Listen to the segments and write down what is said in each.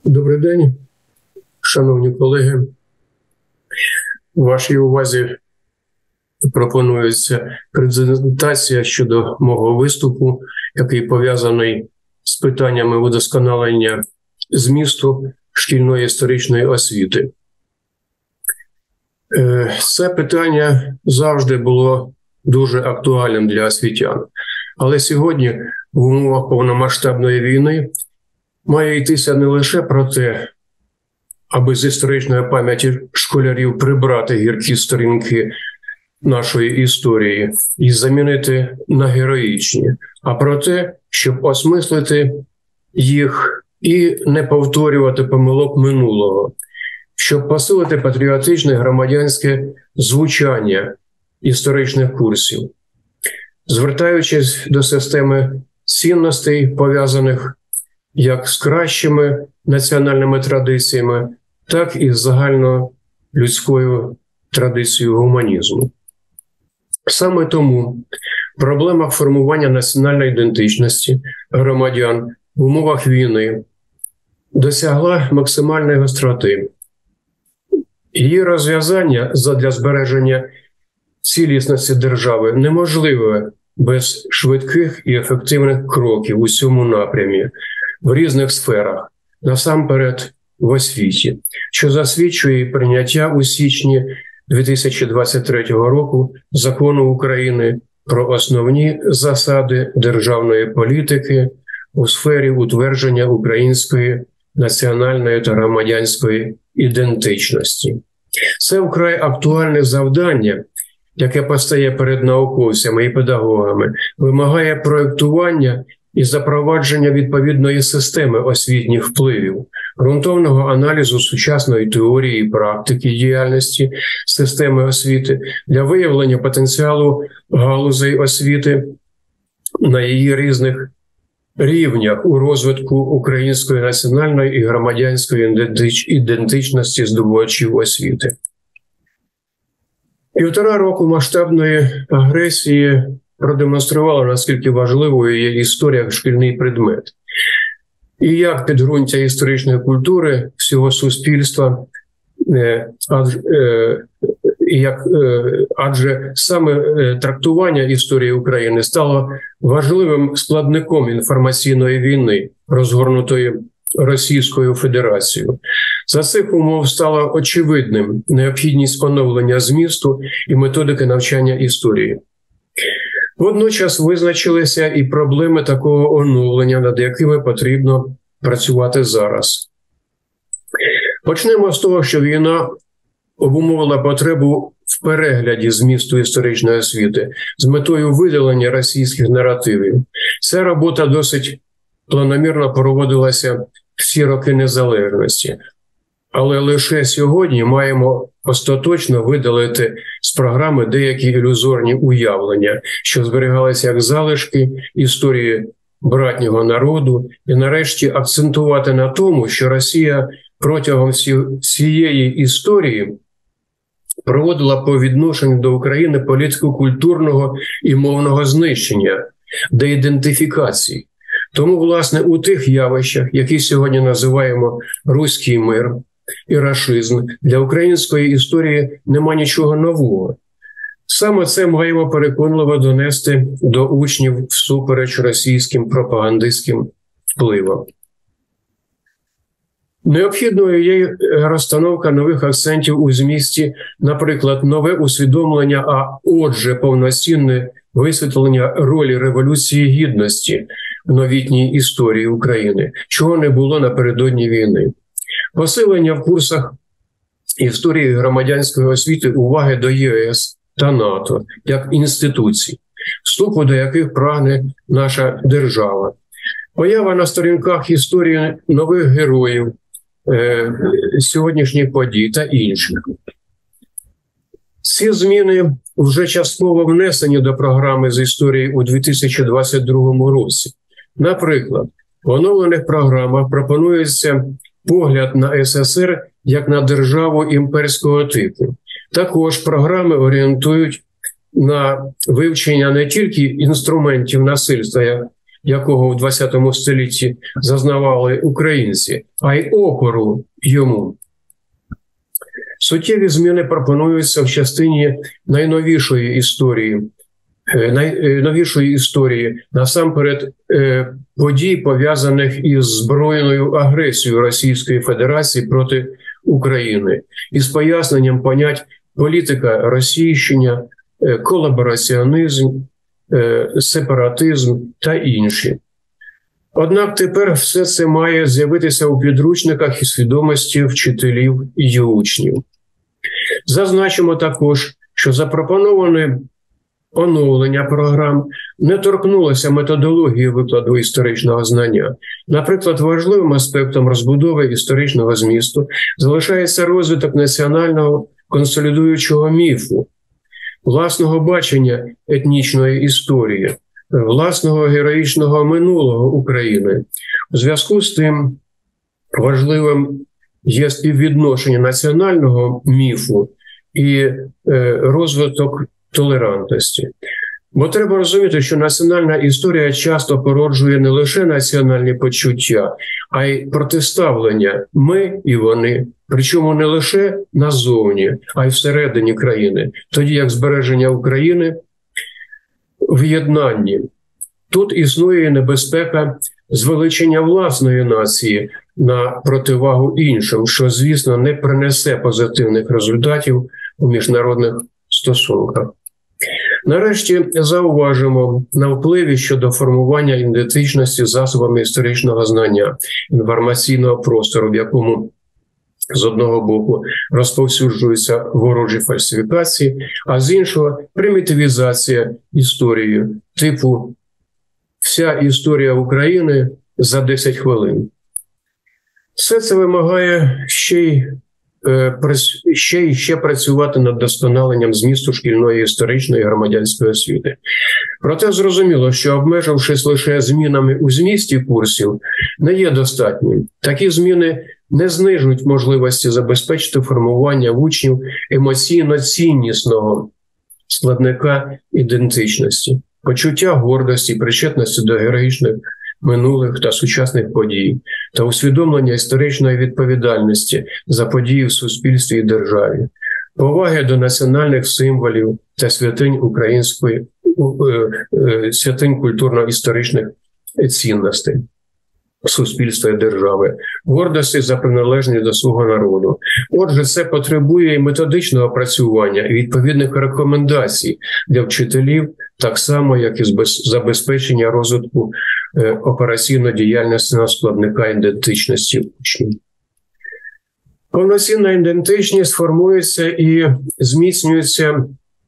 Добрий день, шановні колеги. Вашій увазі пропонується презентація щодо мого виступу, який пов'язаний з питаннями удосконалення змісту шкільної історичної освіти. Це питання завжди було дуже актуальним для освітян. Але сьогодні, в умовах повномасштабної війни, має йтися не лише про те, аби з історичної пам'яті школярів прибрати гіркі сторінки нашої історії і замінити на героїчні, а про те, щоб осмислити їх і не повторювати помилок минулого, щоб посилити патріотичне громадянське звучання історичних курсів, звертаючись до системи цінностей, пов'язаних як з кращими національними традиціями, так і з загальнолюдською традицією гуманізму. Саме тому проблема формування національної ідентичності громадян в умовах війни досягла максимальної гостроти. Її розв'язання задля збереження цілісності держави неможливе без швидких і ефективних кроків у цьому напрямі в різних сферах, насамперед в освіті, що засвідчує прийняття у січні 2023 року Закону України про основні засади державної політики у сфері утвердження української національної та громадянської ідентичності. Це вкрай актуальне завдання, яке постає перед науковцями і педагогами, вимагає проєктування і запровадження відповідної системи освітніх впливів, ґрунтовного аналізу сучасної теорії і практики діяльності системи освіти для виявлення потенціалу галузей освіти на її різних рівнях у розвитку української національної і громадянської ідентичності здобувачів освіти. 1,5 року масштабної агресії продемонструвало, наскільки важливою є історія як шкільний предмет. І як підґрунтя історичної культури всього суспільства, адже саме трактування історії України стало важливим складником інформаційної війни, розгорнутої Російською Федерацією. За цих умов стало очевидним необхідність оновлення змісту і методики навчання історії. Водночас визначилися і проблеми такого оновлення, над якими потрібно працювати зараз. Почнемо з того, що війна обумовила потребу в перегляді змісту історичної освіти з метою видалення російських наративів. Ця робота досить планомірно проводилася всі роки незалежності. Але лише сьогодні маємо остаточно видалити з програми деякі ілюзорні уявлення, що зберігалися як залишки історії братнього народу, і нарешті акцентувати на тому, що Росія протягом всієї історії проводила по відношенню до України політику культурного і мовного знищення, деідентифікації. Тому, власне, у тих явищах, які сьогодні називаємо «руський мир» і рашизм, для української історії нема нічого нового. Саме це маємо переконливо донести до учнів всупереч російським пропагандистським впливам. Необхідною є розстановка нових акцентів у змісті, наприклад, нове усвідомлення, а отже повноцінне висвітлення ролі Революції Гідності в новітній історії України, чого не було напередодні війни. Посилення в курсах історії громадянської освіти уваги до ЄС та НАТО як інституцій, вступу до яких прагне наша держава. Поява на сторінках історії нових героїв, сьогоднішніх подій та інших. Ці зміни вже частково внесені до програми з історії у 2022 році. Наприклад, в оновлених програмах пропонується погляд на СССР як на державу імперського типу. Також програми орієнтують на вивчення не тільки інструментів насильства, якого в ХХ столітті зазнавали українці, а й опору йому. Суттєві зміни пропонуються в частині найновішої історії, насамперед подій, пов'язаних із збройною агресією Російської Федерації проти України, із поясненням понять політика російщення, колабораціонізм, сепаратизм та інші. Однак тепер все це має з'явитися у підручниках і свідомості вчителів і учнів. Зазначимо також, що запропоноване оновлення програм не торкнулося методології викладу історичного знання. Наприклад, важливим аспектом розбудови історичного змісту залишається розвиток національного консолідуючого міфу, власного бачення етнічної історії, власного героїчного минулого України. У зв'язку з тим важливим є співвідношення національного міфу і розвиток толерантності. Бо треба розуміти, що національна історія часто породжує не лише національні почуття, а й протиставлення «ми» і «вони», причому не лише назовні, а й всередині країни, тоді як збереження України в єднанні. Тут існує небезпека звеличення власної нації на противагу іншим, що, звісно, не принесе позитивних результатів у міжнародних стосунках. Нарешті зауважимо на впливі щодо формування ідентичності засобами історичного знання, інформаційного простору, в якому з одного боку розповсюджуються ворожі фальсифікації, а з іншого – примітивізація історії, типу «вся історія України за 10 хвилин». Все це вимагає ще працювати над вдосконаленням змісту шкільної історичної і громадянської освіти. Проте зрозуміло, що обмежившись лише змінами у змісті курсів, не є достатнім. Такі зміни не знижують можливості забезпечити формування в учнів емоційно-ціннісного складника ідентичності, почуття гордості, причетності до героїчних минулих та сучасних подій та усвідомлення історичної відповідальності за події в суспільстві і державі, поваги до національних символів та святинь святинь культурно-історичних цінностей суспільства і держави, гордості за приналежність до свого народу. Отже, це потребує і методичного опрацювання, і відповідних рекомендацій для вчителів, так само, як і забезпечення розвитку операційно-діяльності складника ідентичності учнів. Повноцінна ідентичність формується і зміцнюється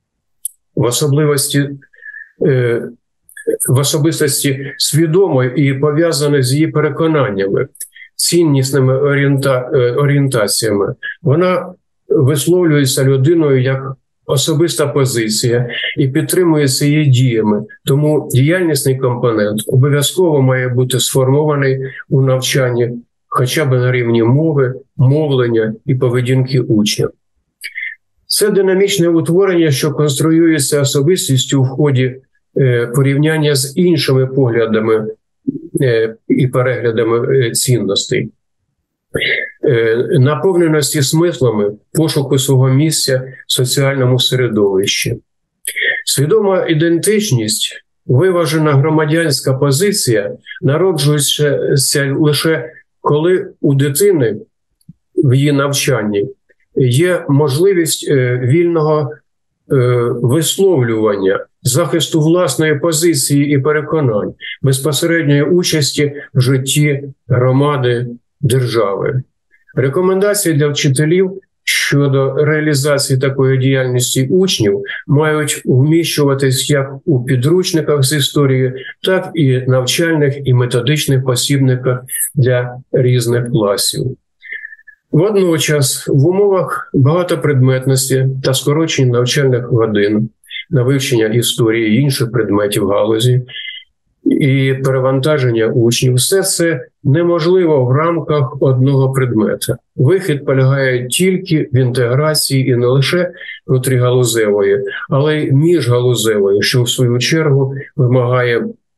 в особистості свідомої і пов'язаної з її переконаннями, ціннісними орієнтаціями. Вона висловлюється людиною як особиста позиція і підтримується її діями. Тому діяльнісний компонент обов'язково має бути сформований у навчанні хоча б на рівні мови, мовлення і поведінки учня. Це динамічне утворення, що конструюється особистістю в ході порівняння з іншими поглядами і переглядами цінностей, наповненості смислами, пошуку свого місця в соціальному середовищі. Свідома ідентичність, виважена громадянська позиція народжується лише коли у дитини в її навчанні є можливість вільного висловлювання, захисту власної позиції і переконань, безпосередньої участі в житті громади, держави. Рекомендації для вчителів щодо реалізації такої діяльності учнів мають вміщуватись як у підручниках з історії, так і навчальних і методичних посібниках для різних класів. Водночас, в умовах багатопредметності та скорочень навчальних годин на вивчення історії і інших предметів галузі і перевантаження учнів, все це неможливо в рамках одного предмета. Вихід полягає тільки в інтеграції і не лише внутрігалузевої, але й міжгалузевої, що в свою чергу вимагає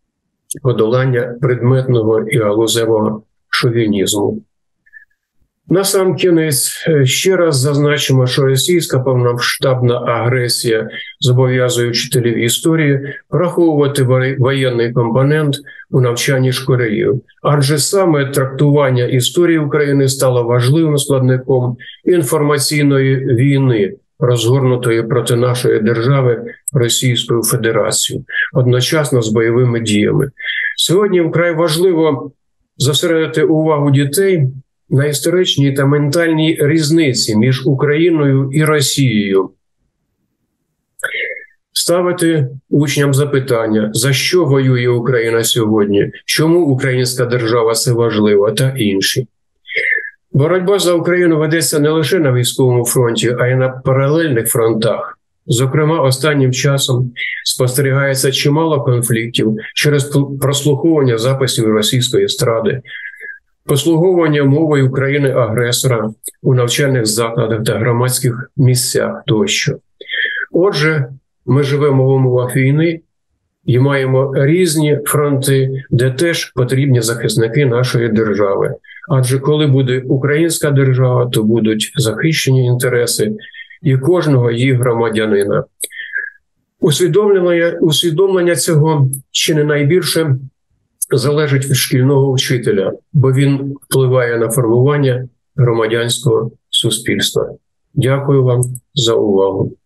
подолання предметного і галузевого шовінізму. Насамкінець ще раз зазначимо, що російська повномасштабна агресія зобов'язує вчителів історії враховувати воєнний компонент у навчанні школярів, адже саме трактування історії України стало важливим складником інформаційної війни, розгорнутої проти нашої держави Російською Федерацією, одночасно з бойовими діями. Сьогодні вкрай важливо зосередити увагу дітей на історичній та ментальній різниці між Україною і Росією. Ставити учням запитання, за що воює Україна сьогодні, чому українська держава – це важливо, та інші. Боротьба за Україну ведеться не лише на військовому фронті, а й на паралельних фронтах. Зокрема, останнім часом спостерігається чимало конфліктів через прослуховування записів російської естради, послуговування мовою України-агресора у навчальних закладах та громадських місцях тощо. Отже, ми живемо в умовах війни і маємо різні фронти, де теж потрібні захисники нашої держави. Адже коли буде українська держава, то будуть захищені інтереси і кожного її громадянина. Усвідомлення цього чи не найбільше залежить від шкільного вчителя, бо він впливає на формування громадянського суспільства. Дякую вам за увагу.